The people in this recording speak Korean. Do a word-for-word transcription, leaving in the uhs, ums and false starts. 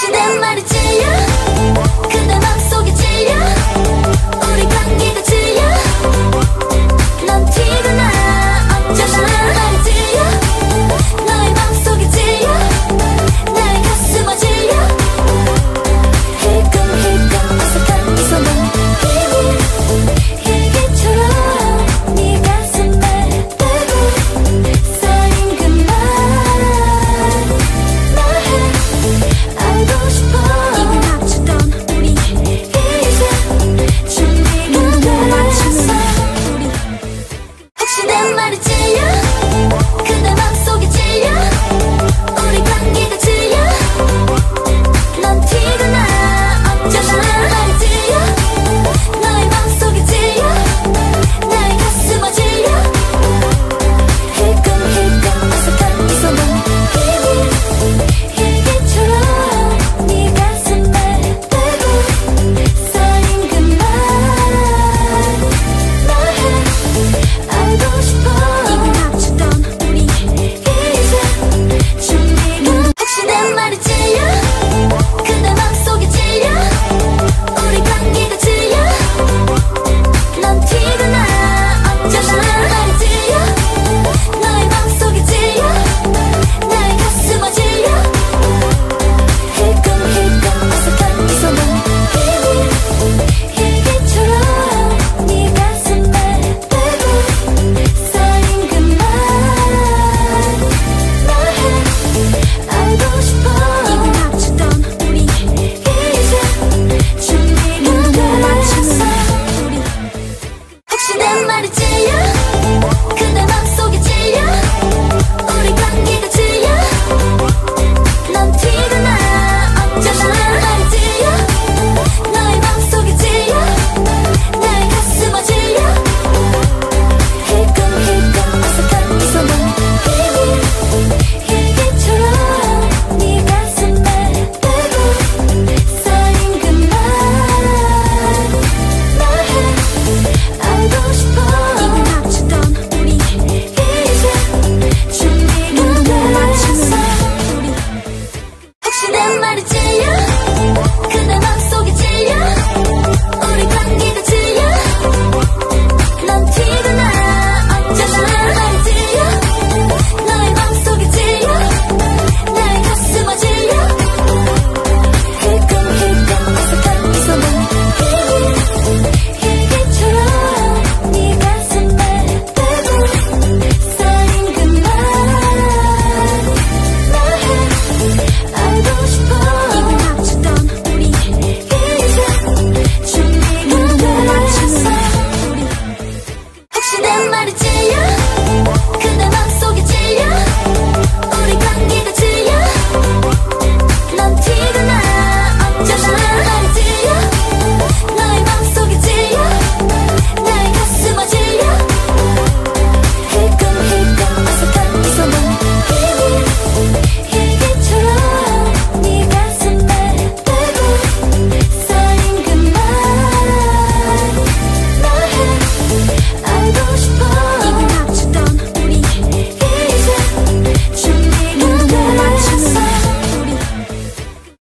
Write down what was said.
혹시 내 말이 지야 그대 맘속에 지야 우리 관계가 지야 넌 티가 나 어쩌나 내 말이 지야 너의 맘속에 지야 나의 가슴 지야 힐끔힐끔 어색한 이 손은 힘이 일기처럼 네 가슴에 대고 쌓인 그 말 나해 알고 싶어 이미 맞추던 우리 이제 준비가 됐어 우리 혹시 내 말이 지야 그대 맘속에 지야 우리 관계가 지야 넌 티가 나 어쩌나 내 말이 지야 너의 맘속에 지야 나의 가슴 지야 힐끔힐끔 어색한 이 손은 힘이 일기처럼 네 가슴에 대고 쌓인 그 말 나해 알고 싶어 이미 맞추던 우리 이제 준비가 혹시 내 말이 지야 그대 맘속에 지야 우리 관계가 지야 넌 티가 나 어쩌나 내 말이 지야 너의 맘속에 지야 나의 가슴 지야 힐끔힐끔 어색한 이 손은 힘이 일기처럼 네 가슴에 대고 쌓인 그 말 나해 알고 싶어 이미 맞추던 우리 이제 준비가 됐어 우리 혹시 내 말이 지야 그대 맘속에 지야 우리 관계가 지야 넌 티가 나 어쩌나 내 말이 지야 너의 맘속에 지야 나의 가슴 지야 힐끔힐끔 어색한 이 손은 힘이 일기처럼 네 가슴에 대고 쌓인 그 말 나해 알고 싶어 이미 맞추던 우리 이제 준비가 됐어 우리 혹시 내 말이 지야 그대 맘